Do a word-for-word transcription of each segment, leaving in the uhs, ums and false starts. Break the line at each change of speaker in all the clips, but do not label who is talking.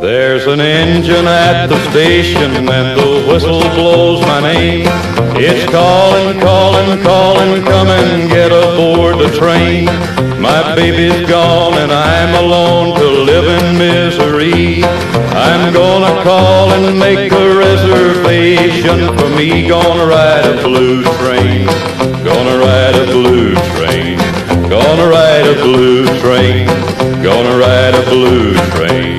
There's an engine at the station and the whistle blows my name. It's calling, calling, calling, come and get aboard the train. My baby's gone and I'm alone to live in misery. I'm gonna call and make a reservation for me. Gonna ride a blue train, gonna ride a blue train, gonna ride a blue train, gonna ride a blue train.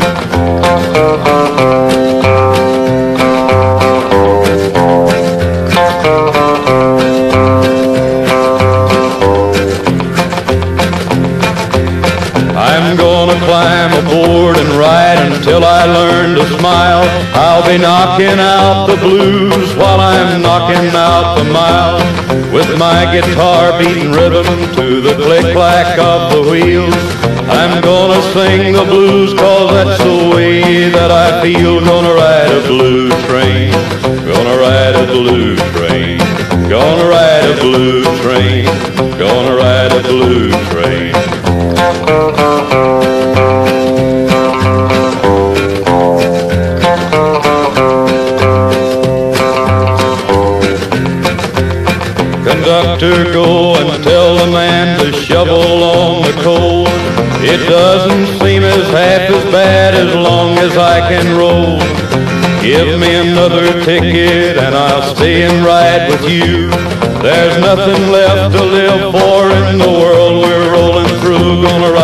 I'm gonna climb aboard and ride until I learn to smile. I'll be knocking out the blues while I'm knocking out the miles, with my guitar beating rhythm to the click-clack of the wheels. I'm gonna sing the blues 'cause that's the way that I feel. Gonna ride a blue train, gonna ride a blue train, gonna ride a blue train, gonna ride a blue train. Conductor, go and tell the man to shovel on the coal. It doesn't seem as half as bad as long as I can roll. Give me another ticket and I'll stay and ride with you. There's nothing left to live for in the world we're rolling through. Gonna ride